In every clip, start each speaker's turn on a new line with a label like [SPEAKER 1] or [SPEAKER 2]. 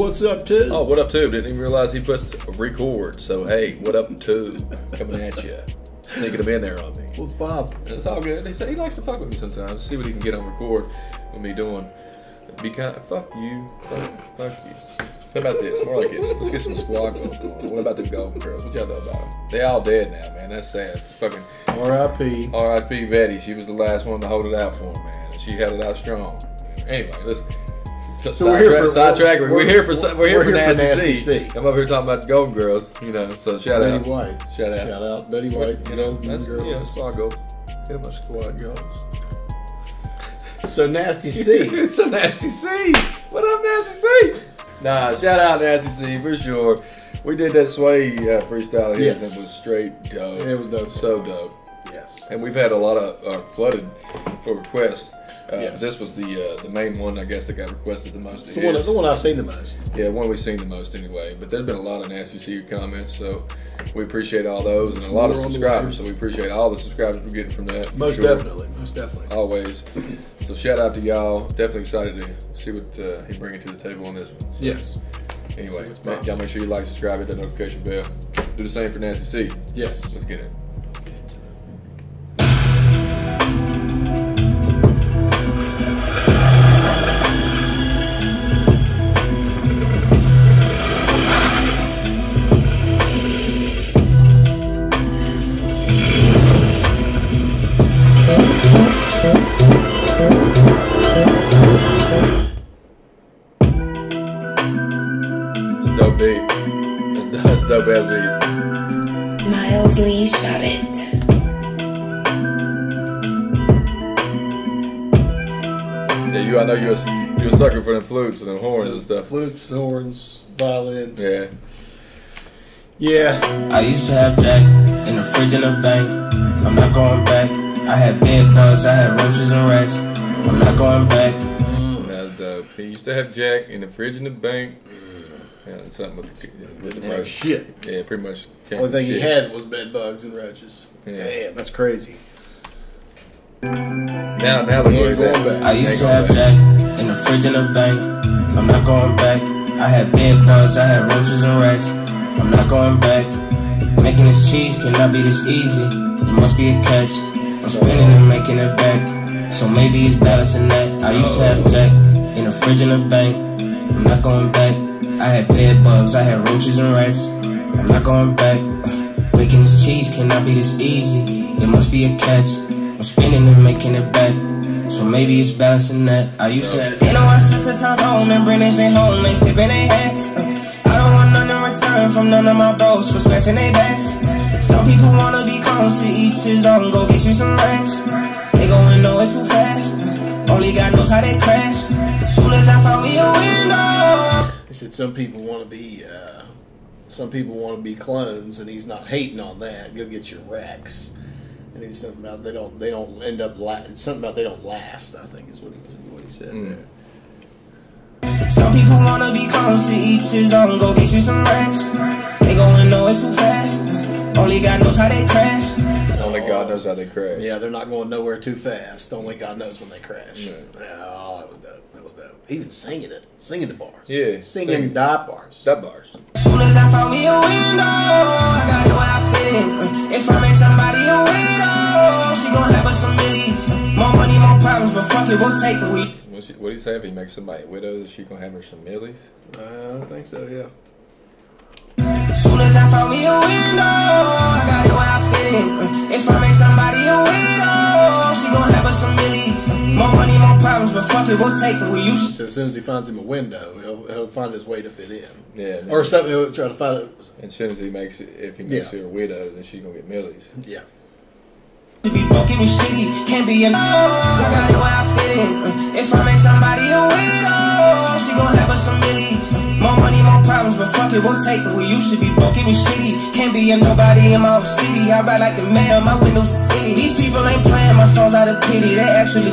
[SPEAKER 1] What's up, Tube?
[SPEAKER 2] Oh, what up, Tube? Didn't even realize he puts record. So, hey, what up, Tube? Coming at you. Sneaking them in there on me.
[SPEAKER 1] What's Bob?
[SPEAKER 2] It's all good. He said he likes to fuck with me sometimes. See what he can get on record with me doing. Be kind of, fuck you. Fuck you. What about this? More like this. Let's get some squad goals going. What about the Golden Girls? What y'all know about them? They all dead now, man. That's sad. Fucking
[SPEAKER 1] R.I.P.
[SPEAKER 2] R.I.P. Betty. She was the last one to hold it out for him, man. And she held it out strong. Anyway, let's sidetrack. We're here for Nasty C. I'm over here talking about the Golden Girls, you know. So shout out
[SPEAKER 1] Betty White.
[SPEAKER 2] Shout
[SPEAKER 1] out Betty White.
[SPEAKER 2] You know, that's squad goals. Get them a
[SPEAKER 1] squad goals. So Nasty C.
[SPEAKER 2] So Nasty C. What up, Nasty C? Nah, shout out Nasty C for sure. We did that Sway freestyle here, and it was straight dope.
[SPEAKER 1] It was dope.
[SPEAKER 2] So dope.
[SPEAKER 1] Yes.
[SPEAKER 2] And we've had a lot of flooded for requests.
[SPEAKER 1] Yes.
[SPEAKER 2] This was the main one, I guess, that got requested the most.
[SPEAKER 1] The one I've seen the most.
[SPEAKER 2] Yeah, one we've seen the most anyway. But there's been a lot of Nasty C comments, so we appreciate all those, and a lot of subscribers. So we appreciate all the subscribers we're getting from that.
[SPEAKER 1] Most definitely.
[SPEAKER 2] Always. So shout out to y'all. Definitely excited to see what he's bringing to the table on this one. So,
[SPEAKER 1] yes.
[SPEAKER 2] Anyway, y'all make sure you like, subscribe, hit that notification bell. Do the same for Nasty C.
[SPEAKER 1] Yes.
[SPEAKER 2] Let's get it. Dope beat. That's dope ass beat.
[SPEAKER 3] Miles Lee shot it.
[SPEAKER 2] Yeah, I know you're a sucker for them flutes and them horns and stuff.
[SPEAKER 1] Flutes, horns, violins.
[SPEAKER 2] Yeah.
[SPEAKER 1] Yeah.
[SPEAKER 4] I used to have Jack in the fridge in the bank. I'm not going back. I had bed bugs, I had roaches and rats. I'm not going back.
[SPEAKER 2] That's dope. He used to have Jack in the fridge in the bank. And something with the roach.
[SPEAKER 1] Shit.
[SPEAKER 2] Yeah, pretty much.
[SPEAKER 1] Only thing he had was bed bugs and roaches.
[SPEAKER 2] Yeah.
[SPEAKER 1] Damn, that's crazy.
[SPEAKER 2] Now the boys back.
[SPEAKER 4] I used to have Jack in the fridge in the bank. I'm not going back. I had bed bugs, I had roaches and rats. I'm not going back. Making this cheese cannot be this easy. There must be a catch. I'm spinning and making it back. So maybe it's balancing that. I used to have Jack in the fridge in the bank. I'm not going back. I had bed bugs, I had roaches and rats. I'm not going back. Making this cheese cannot be this easy. There must be a catch. I'm spinning and making it back. So maybe it's balancing that. I used to have. They know I switch the times home and bring this shit home. They tipping their hats. I don't want nothing in return from none of my bros for scratching their backs. Some people wanna be clones, to each his own. Go get you some racks. They going nowhere too fast. Only God knows how they crash. Soon as I found me a window.
[SPEAKER 1] He said some people want to be clones, and he's not hating on that. Go get your racks. And he's something about they don't end up something about they don't last. I think is what he said there.
[SPEAKER 4] Some people wanna be clones, to each his own. Go get you some racks. They going nowhere too fast. Only God knows how they crash.
[SPEAKER 2] Only God knows how they crash.
[SPEAKER 1] Yeah, they're not going nowhere too fast. Only God knows when they crash.
[SPEAKER 2] Right.
[SPEAKER 1] Oh, that was dope. Even singing the bars.
[SPEAKER 2] Yeah,
[SPEAKER 1] singing dot bars.
[SPEAKER 2] Dot bars.
[SPEAKER 4] Soon as I found me a window, I got it where I fit in. If I make somebody a widow, she gon' have us some millies. More money, more problems, but fuck it, we'll take it.
[SPEAKER 2] What do you say if he makes somebody a widow? Is she gonna have her some millies?
[SPEAKER 1] I think so. Yeah.
[SPEAKER 4] Soon as I found me a window, I got it where I fit in. If I make somebody a widow, she gon' have us some millies. More money, more problems, but fuck it, we'll take it. We used
[SPEAKER 1] to. As soon as he finds him a window, he'll find his way to fit in.
[SPEAKER 2] Yeah.
[SPEAKER 1] Or something. He'll try to find it.
[SPEAKER 2] As soon as he makes it, if he makes her a widow, then she's gonna get millies.
[SPEAKER 1] Yeah.
[SPEAKER 4] To be broke, it was shitty. Can't be a no. I got it where I fit in. If I make somebody a widow, she gon' have us some millies. More money, more problems, but fuck it, we'll take it. We used to be broke, it was shitty. Can't be a nobody in my own city. I ride like the mayor, my windows tinted. These people ain't playing my songs out of pity. They actually.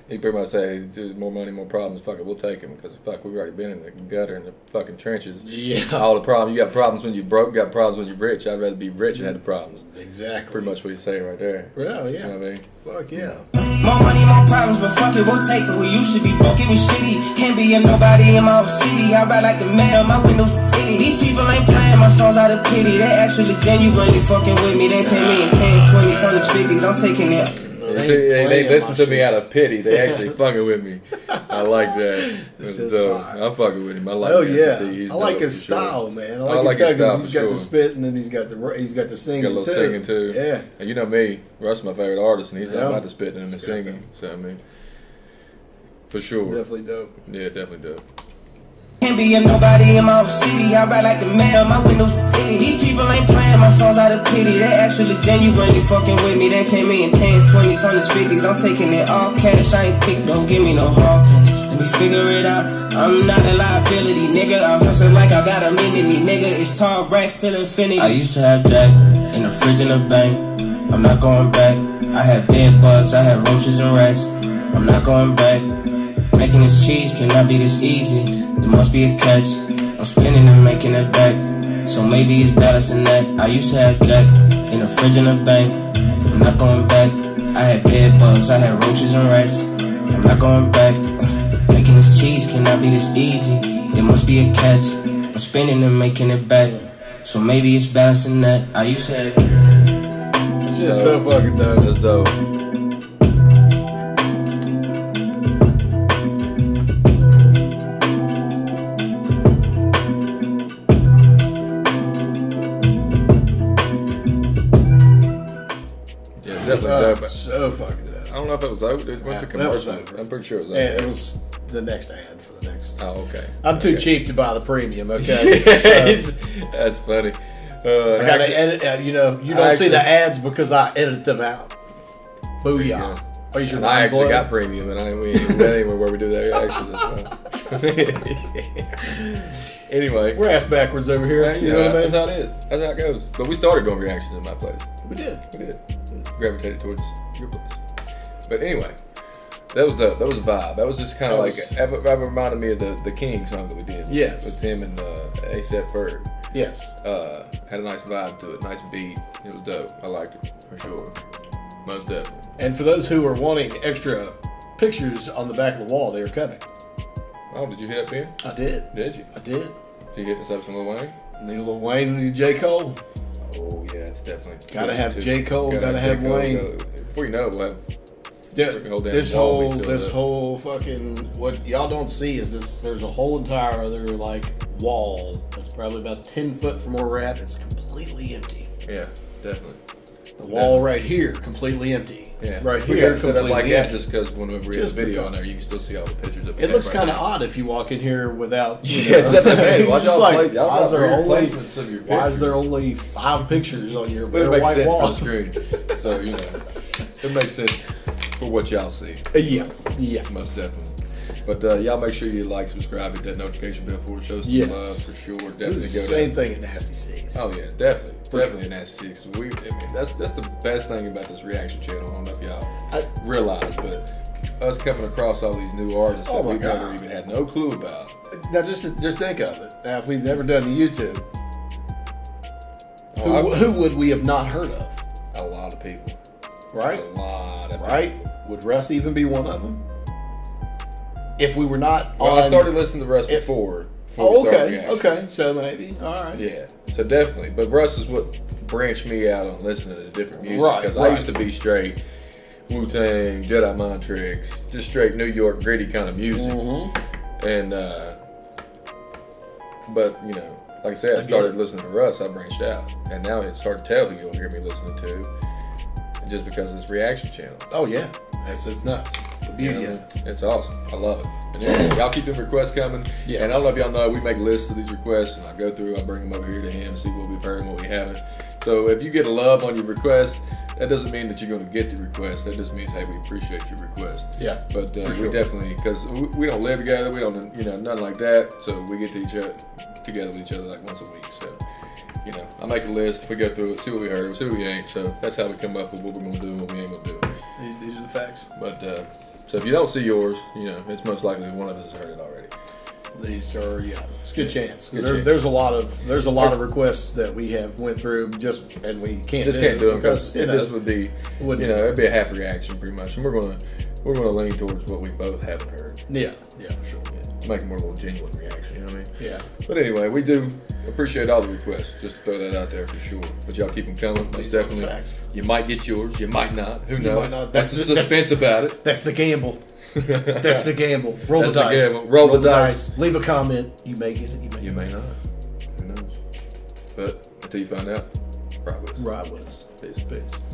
[SPEAKER 2] He pretty much say, "There's more money, more problems. Fuck it, we'll take him because fuck, we've already been in the gutter and the fucking trenches.
[SPEAKER 1] Yeah.
[SPEAKER 2] All the problems. You got problems when you're broke. You got problems when you're rich. I'd rather be rich and have the problems.
[SPEAKER 1] Exactly.
[SPEAKER 2] Pretty much what you say right there.
[SPEAKER 1] Well, yeah.
[SPEAKER 2] You know what I mean?
[SPEAKER 1] Fuck yeah.
[SPEAKER 4] More money, more problems, but fuck it, we'll take it. We used to be broke, it was shitty. Can't be a nobody in my own city. I ride like the mayor, my windows tinted. These people ain't playing my songs out of pity. They actually genuinely fucking with me. They pay me in 10s, 20s, 100s, 50s. I'm taking it.
[SPEAKER 2] They listen to me out of pity. They actually fucking with me. I like that. I'm fucking with him. I like.
[SPEAKER 1] Oh yeah,
[SPEAKER 2] He's
[SPEAKER 1] I like
[SPEAKER 2] dope,
[SPEAKER 1] his
[SPEAKER 2] for sure.
[SPEAKER 1] style, man. I
[SPEAKER 2] I
[SPEAKER 1] like his style because he's
[SPEAKER 2] for
[SPEAKER 1] got
[SPEAKER 2] sure.
[SPEAKER 1] the spit and then he's got the singing
[SPEAKER 2] Got a little
[SPEAKER 1] too.
[SPEAKER 2] singing too.
[SPEAKER 1] Yeah,
[SPEAKER 2] And you know me, Russ is my favorite artist, and he's
[SPEAKER 1] Yeah.
[SPEAKER 2] all about the spitting and the
[SPEAKER 1] It's got
[SPEAKER 2] singing. So I mean, for sure.
[SPEAKER 1] definitely dope.
[SPEAKER 2] Yeah, definitely dope.
[SPEAKER 4] Can't be a nobody in my own city. I ride like the mayor, my windows tinted. These people ain't playing my songs out of pity. They actually genuinely fucking with me. They pay me in 10s, 20s, 100s, 50s. I'm taking it all cash. I ain't pick, don't give me no hard cash. Let me figure it out. I'm not a liability, nigga. I hustle like I got a minute me, nigga. It's tall racks till infinity. I used to have Jack in the fridge in the bank. I'm not going back. I had bed bugs, I had roaches and rats. I'm not going back. Making this cheese cannot be this easy. There must be a catch. I'm spinning and making it back. So maybe it's balancing that. I used to have Jack in the fridge in the bank. I'm not going back. I had bed bugs, I had roaches and rats. I'm not going back. Making this cheese cannot be this easy. There must be a catch. I'm spinning and making it back. So maybe it's balancing that. I used to have.
[SPEAKER 1] It's just so fucking dope.
[SPEAKER 2] That's dope. Yeah, definitely dope.
[SPEAKER 1] So fucking dope.
[SPEAKER 2] I don't know if it was over. What's
[SPEAKER 1] Yeah,
[SPEAKER 2] the
[SPEAKER 1] that was
[SPEAKER 2] commercial?
[SPEAKER 1] over.
[SPEAKER 2] I'm pretty sure it was
[SPEAKER 1] And
[SPEAKER 2] over.
[SPEAKER 1] it was the next ad for the next.
[SPEAKER 2] Oh, okay.
[SPEAKER 1] I'm too
[SPEAKER 2] Okay.
[SPEAKER 1] cheap to buy the premium. Okay, so
[SPEAKER 2] That's funny.
[SPEAKER 1] I gotta
[SPEAKER 2] Actually-
[SPEAKER 1] edit. You don't
[SPEAKER 2] I
[SPEAKER 1] see the ads because I edit them out. Booyah! Raise your
[SPEAKER 2] And I actually
[SPEAKER 1] blood.
[SPEAKER 2] got premium, and we ain't anywhere where we do that actually as well. Anyway,
[SPEAKER 1] We're ass backwards over here. You know what I
[SPEAKER 2] that's
[SPEAKER 1] mean?
[SPEAKER 2] how it is. That's how it goes. But we started doing reactions in my place.
[SPEAKER 1] We did.
[SPEAKER 2] We did. Gravitated towards your place. But anyway, that was dope. That was a vibe. That was just kind of
[SPEAKER 1] That
[SPEAKER 2] like,
[SPEAKER 1] was-
[SPEAKER 2] that reminded me of the King song that we did.
[SPEAKER 1] Yes.
[SPEAKER 2] With him and A$AP Ferg.
[SPEAKER 1] Yes.
[SPEAKER 2] Had a nice vibe to it, nice beat. It was dope. I liked it, for sure. Most definitely.
[SPEAKER 1] And for those who are wanting extra pictures on the back of the wall, they are coming.
[SPEAKER 2] Oh, did you hit up him?
[SPEAKER 1] I did.
[SPEAKER 2] Did you?
[SPEAKER 1] I did.
[SPEAKER 2] Did you hit us up some Lil Wayne?
[SPEAKER 1] Need a Lil Wayne, need J. Cole.
[SPEAKER 2] Oh, yeah, it's definitely.
[SPEAKER 1] Gotta have J. Cole, gotta have
[SPEAKER 2] J. Cole
[SPEAKER 1] Wayne.
[SPEAKER 2] go. Before you know it, we'll have
[SPEAKER 1] Yeah,
[SPEAKER 2] Freaking whole damn
[SPEAKER 1] this
[SPEAKER 2] wall
[SPEAKER 1] whole
[SPEAKER 2] be filled
[SPEAKER 1] this
[SPEAKER 2] up.
[SPEAKER 1] whole fucking what y'all don't see is this. There's a whole entire other like wall that's probably about 10 foot from where we're at. That's completely empty.
[SPEAKER 2] Yeah, definitely.
[SPEAKER 1] The wall right here completely empty.
[SPEAKER 2] Yeah,
[SPEAKER 1] right
[SPEAKER 2] we
[SPEAKER 1] here
[SPEAKER 2] got it set up
[SPEAKER 1] completely
[SPEAKER 2] like that
[SPEAKER 1] empty.
[SPEAKER 2] just because whenever we have
[SPEAKER 1] Just
[SPEAKER 2] the video
[SPEAKER 1] because.
[SPEAKER 2] on there, you can still see all the pictures of
[SPEAKER 1] It looks
[SPEAKER 2] right
[SPEAKER 1] kind of
[SPEAKER 2] now.
[SPEAKER 1] odd if you walk in here without. You
[SPEAKER 2] Yeah,
[SPEAKER 1] know,
[SPEAKER 2] it's definitely bad. Watch
[SPEAKER 1] just
[SPEAKER 2] y'all
[SPEAKER 1] like,
[SPEAKER 2] play. Y'all
[SPEAKER 1] why is
[SPEAKER 2] got
[SPEAKER 1] there
[SPEAKER 2] weird
[SPEAKER 1] only
[SPEAKER 2] placements of your
[SPEAKER 1] why is there
[SPEAKER 2] pictures.
[SPEAKER 1] only 5 pictures on your
[SPEAKER 2] But it
[SPEAKER 1] bare
[SPEAKER 2] makes
[SPEAKER 1] white
[SPEAKER 2] sense
[SPEAKER 1] wall?
[SPEAKER 2] for the screen. So, you know, it makes sense for what y'all see.
[SPEAKER 1] Yeah, yeah.
[SPEAKER 2] Most definitely. But y'all make sure you like, subscribe, hit that notification bell for it. Show some
[SPEAKER 1] Yes.
[SPEAKER 2] love for sure.
[SPEAKER 1] It's
[SPEAKER 2] Definitely
[SPEAKER 1] the
[SPEAKER 2] go
[SPEAKER 1] same
[SPEAKER 2] down.
[SPEAKER 1] thing at Nasty C's.
[SPEAKER 2] Oh yeah, definitely, definitely a Nasty Six. I mean, that's the best thing about this reaction channel. I don't know if y'all realize, but us coming across all these new artists
[SPEAKER 1] Oh
[SPEAKER 2] that
[SPEAKER 1] my
[SPEAKER 2] we've never
[SPEAKER 1] God.
[SPEAKER 2] even had no clue about.
[SPEAKER 1] Now just think of it. Now if we've never done YouTube,
[SPEAKER 2] Oh,
[SPEAKER 1] who would we have not heard of?
[SPEAKER 2] a lot of people,
[SPEAKER 1] Right?
[SPEAKER 2] a lot of
[SPEAKER 1] Right? Would Russ even be one of them? If we were not
[SPEAKER 2] Well,
[SPEAKER 1] on...
[SPEAKER 2] I started listening to Russ before we
[SPEAKER 1] Oh,
[SPEAKER 2] started
[SPEAKER 1] okay.
[SPEAKER 2] reaction.
[SPEAKER 1] Okay. So maybe. All right.
[SPEAKER 2] Yeah, so definitely. But Russ is what branched me out on listening to different music.
[SPEAKER 1] Right,
[SPEAKER 2] Because
[SPEAKER 1] right.
[SPEAKER 2] I used to be straight Wu-Tang, Jedi Mind Tricks, just straight New York gritty kind of music.
[SPEAKER 1] Mm-hmm.
[SPEAKER 2] And, but, you know, like I said, I started listening to Russ, I branched out. And now it's hard to tell who you'll hear me listening to just because of this reaction channel.
[SPEAKER 1] Oh yeah. It's nuts. The
[SPEAKER 2] You
[SPEAKER 1] beauty
[SPEAKER 2] know,
[SPEAKER 1] of it.
[SPEAKER 2] it's awesome. I love it. And yeah, y'all keep them requests coming.
[SPEAKER 1] Yes.
[SPEAKER 2] And I don't know if y'all know, we make lists of these requests, and I go through, I bring them over here to him, see what we've heard and what we haven't. So if you get a love on your request, that doesn't mean that you're going to get the request. That just means, hey, we appreciate your request.
[SPEAKER 1] Yeah.
[SPEAKER 2] But
[SPEAKER 1] for
[SPEAKER 2] we
[SPEAKER 1] sure.
[SPEAKER 2] definitely, because we don't live together, we don't, you know, nothing like that. So we get to together with each other like once a week. So, you know, I make a list, we go through it, see what we heard, see what we ain't. So that's how we come up with what we're going to do and what we ain't going to do.
[SPEAKER 1] These are the facts.
[SPEAKER 2] But So if you don't see yours, you know, it's most likely one of us has heard it already.
[SPEAKER 1] These are it's a good chance.
[SPEAKER 2] Good
[SPEAKER 1] 'Cause
[SPEAKER 2] chance.
[SPEAKER 1] there's a lot of requests that we have went through and we can't
[SPEAKER 2] Just can't do it because
[SPEAKER 1] you
[SPEAKER 2] it
[SPEAKER 1] know,
[SPEAKER 2] just would be,
[SPEAKER 1] wouldn't-
[SPEAKER 2] you know, it'd be a half reaction pretty much. And we're gonna lean towards what we both haven't heard.
[SPEAKER 1] yeah, for sure.
[SPEAKER 2] Make it more of a little genuine reaction, you know what I mean?
[SPEAKER 1] Yeah.
[SPEAKER 2] But anyway, we do appreciate all the requests. Just to throw that out there for sure. But y'all keep them coming. Most
[SPEAKER 1] These are the
[SPEAKER 2] definitely.
[SPEAKER 1] facts.
[SPEAKER 2] You might get yours. You might not. Who knows?
[SPEAKER 1] might not.
[SPEAKER 2] That's the suspense about it.
[SPEAKER 1] That's the gamble. That's the gamble. Roll
[SPEAKER 2] That's
[SPEAKER 1] the
[SPEAKER 2] the
[SPEAKER 1] dice.
[SPEAKER 2] gamble. Roll the dice.
[SPEAKER 1] Leave a comment. You may get it.
[SPEAKER 2] You may not. Who knows? But until you find out, ride with us.
[SPEAKER 1] Right with us.
[SPEAKER 2] Peace.